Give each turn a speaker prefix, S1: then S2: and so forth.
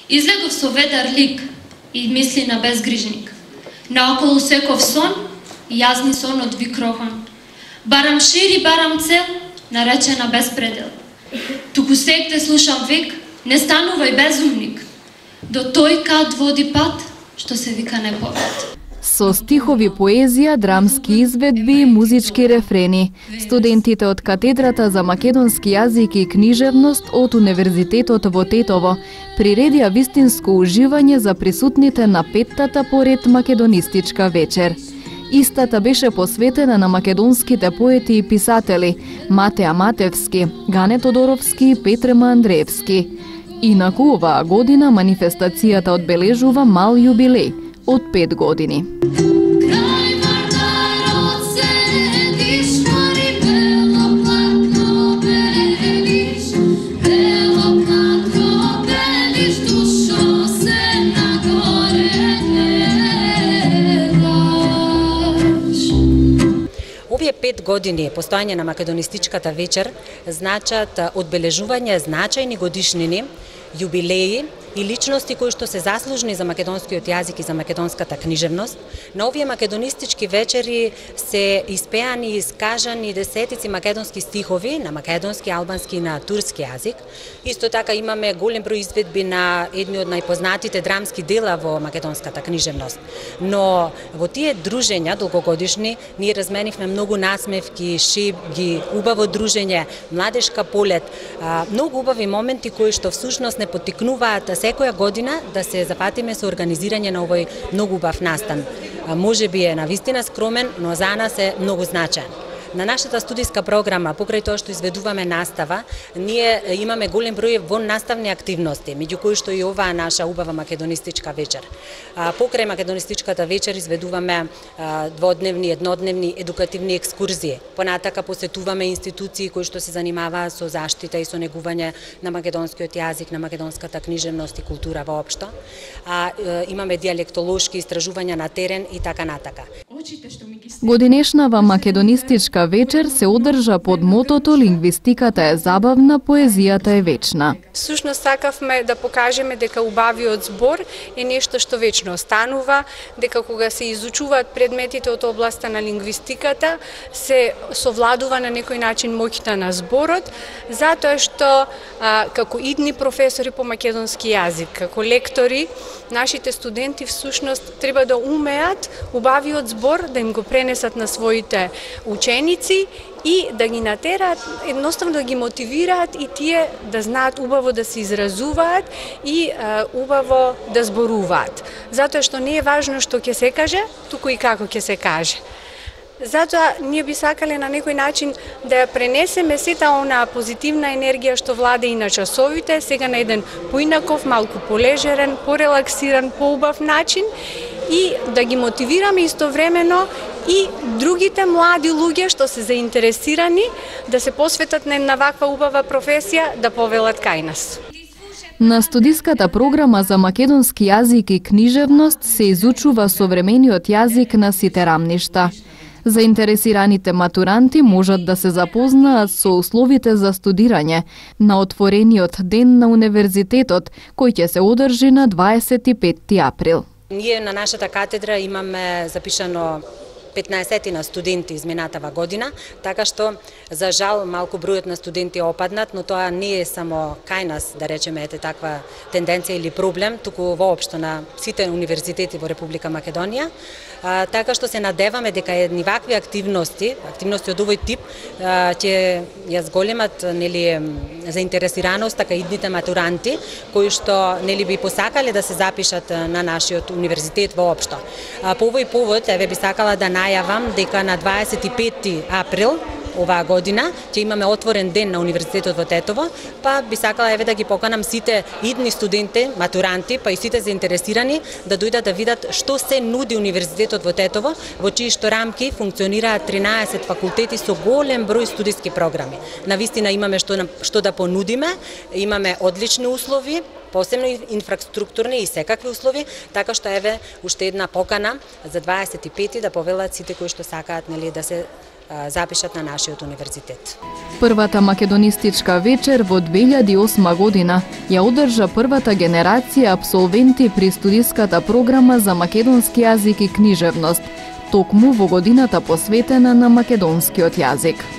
S1: Излегов со ведар лик и мисли на безгрижник. Наоколу секов сон, јазни сон од викрохан. Барам шири, барам цел, наречена безпредел. Туку секте слушам вик, не станувај безумник. До тој кад води пат, што се вика неповед.
S2: Со стихови, поезија, драмски изведби и музички рефрени, студентите од Катедрата за македонски јазик и книжевност од Универзитетот во Тетово приредија вистинско уживање за присутните на петтата поред македонистичка вечер. Истата беше посветена на македонските поети и писатели Матеа Матевски, Гане Тодоровски и Петрема Андреевски. Инаку оваа година манифестацијата одбележува мал јубилеј од 5 години.
S3: Овие 5 години постојање на македонистичката вечер значат одбележување значајни годишнини, јубилеи и личности кои што се заслужни за македонскиот јазик и за македонската книжевност. На овие македонистички вечери се испеани и искажани десетици македонски стихови на македонски, албански и на турски јазик. Исто така имаме голем број изведби на едни од најпознатите драмски дела во македонската книжевност. Но во тие дружења долгогодишни ние разменивме многу насмевки, шепги, убаво дружење, младешка полет, многу убави моменти кои што всушност не поттикнуваат секоја година да се запатиме со организирање на овој многу убав настан. Може би е навистина скромен, но за нас е многу значаен. На нашата студиска програма, покрај тоа што изведуваме настава, ние имаме голем број воннаставни активности, меѓу кои што и оваа наша убава македонистичка вечер. Покрај македонистичката вечер изведуваме дводневни, еднодневни едукативни екскурзии. Понатака посетуваме институции кои што се занимаваат со заштита и со негување на македонскиот јазик, на македонската книжевност и култура воопшто. Имаме дијалектолошки истражувања на терен и така натака.
S2: Годинешнава македонистичка вечер се одржа под мотото "Лингвистиката е забавна, поезијата е вечна".
S4: Всушност сакавме да покажеме дека убавиот збор е нешто што вечно останува, дека кога се изучуваат предметите од областа на лингвистиката, се совладува на некој начин моќта на зборот, затоа што како идни професори по македонски јазик, како лектори, нашите студенти всушност треба да умеат убавиот збор да им го пренесат на своите ученици и да ги натераат, едноставно да ги мотивираат и тие да знаат убаво да се изразуваат и убаво да зборуваат. Затоа што не е важно што ќе се каже, туку и како ќе се каже. Затоа ние би сакале на некој начин да ја пренесеме сета онаа позитивна енергија што владе и на часовите, сега на еден поинаков, малку полежерен, порелаксиран, поубав начин и да ги мотивираме истовремено и другите млади луѓе што се заинтересирани да се посветат на една ваква убава професија да повелат кај нас.
S2: На студиската програма за македонски јазик и книжевност се изучува современиот јазик на сите рамништа. Заинтересираните матуранти можат да се запознаат со условите за студирање на отворениот ден на универзитетот, кој ќе се одржи на 25 април.
S3: Ние на нашата катедра имаме запишано 15 на студенти изминатава година, така што за жал малку бројот на студенти опаднат, но тоа не е само кај нас, да речеме, ете таква тенденција или проблем, туку воопшто на сите универзитети во Република Македонија. Така што се надеваме дека едни вакви активности од овој тип ќе ја зголемат заинтересираност така идните матуранти кои што би посакале да се запишат на нашиот универзитет воопшто. По овој повод еве би сакала да најавам дека на 25 април оваа година ќе имаме отворен ден на Универзитетот во Тетово, па би сакала еве да ги поканам сите идни студенти, матуранти, па и сите заинтересирани да дојдат да видат што се нуди Универзитетот во Тетово, во чии што рамки функционираат 13 факултети со голем број студиски програми. Навистина имаме што да понудиме, имаме одлични услови, посебно инфраструктурни и секакви услови, така што еве уште една покана за 25 да повелат сите кои што сакаат да се запишат на нашиот универзитет.
S2: Првата македонистичка вечер во 2008 година ја одржа првата генерација апсолвенти при студиската програма за македонски јазик и книжевност, токму во годината посветена на македонскиот јазик.